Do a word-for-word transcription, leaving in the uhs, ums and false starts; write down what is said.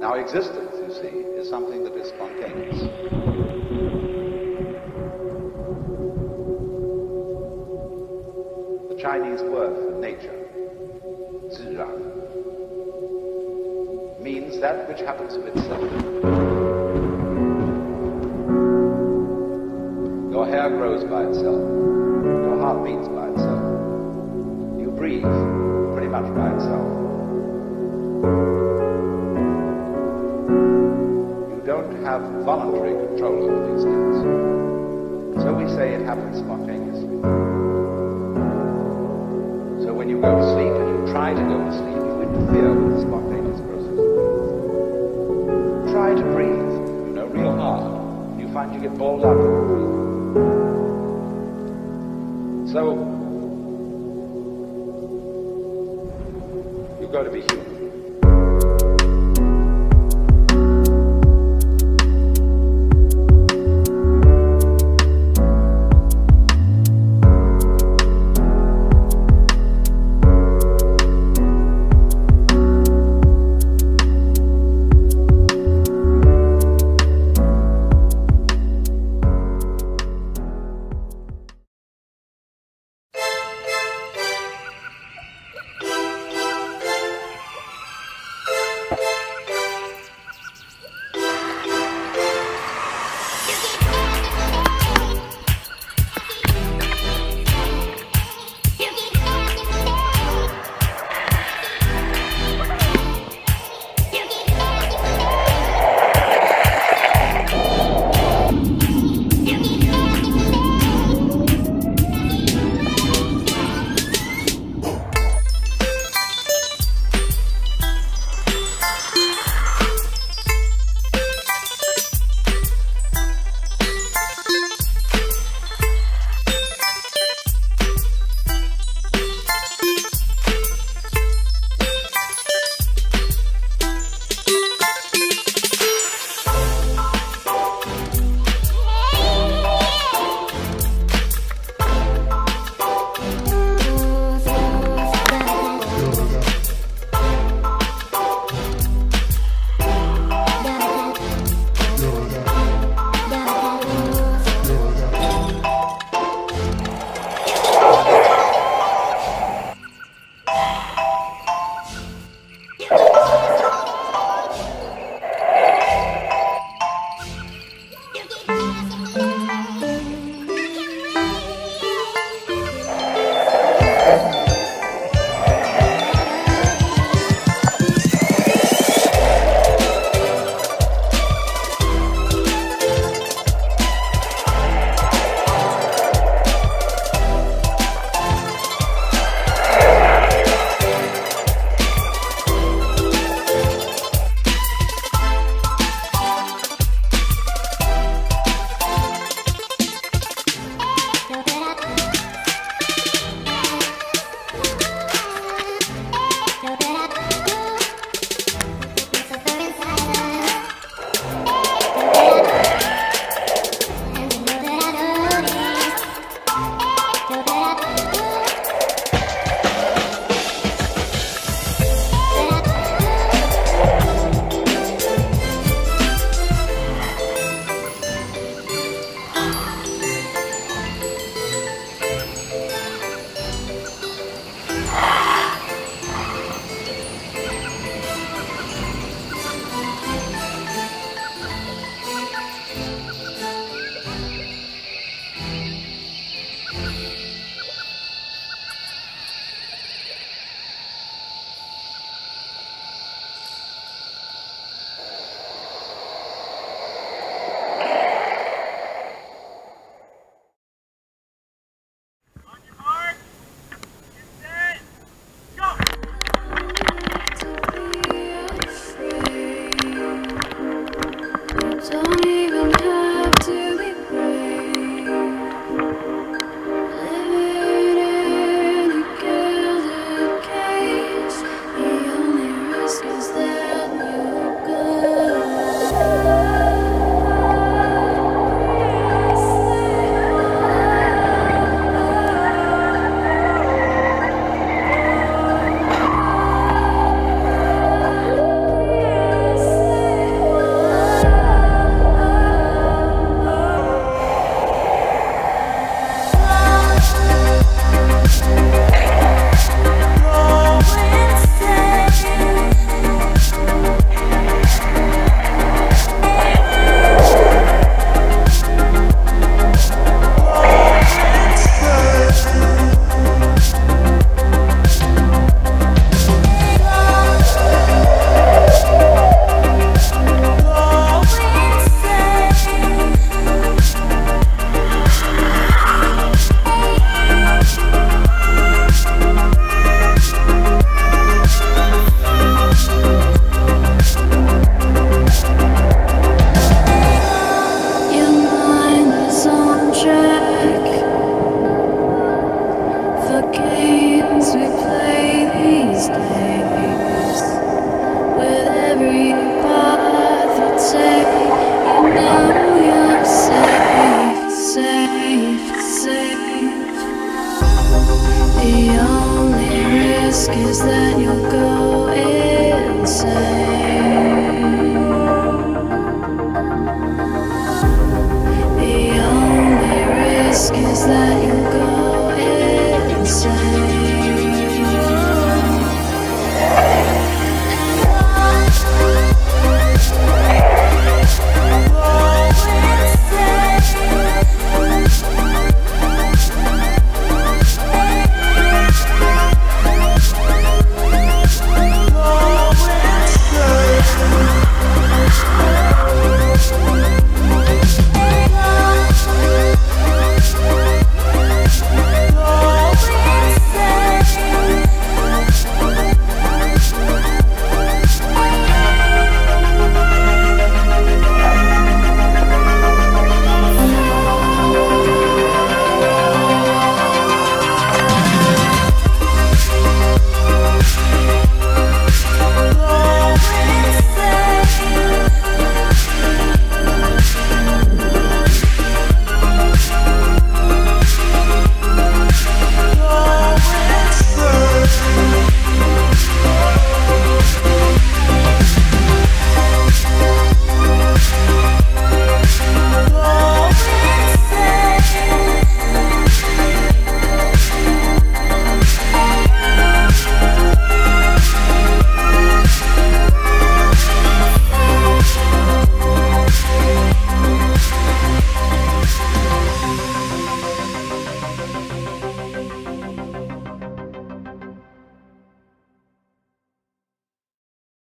Now, existence, you see, is something that is spontaneous. The Chinese word for nature, zhiran, means that which happens of itself. Your hair grows by itself. Your heart beats by itself. You breathe pretty much by itself. You don't have voluntary control over these things. So we say it happens spontaneously. So when you go to sleep and you try to go to sleep, you interfere with the spontaneous process. Try to breathe, you know, real hard. And you find you get balled up when you breathe. So, you've got to be human.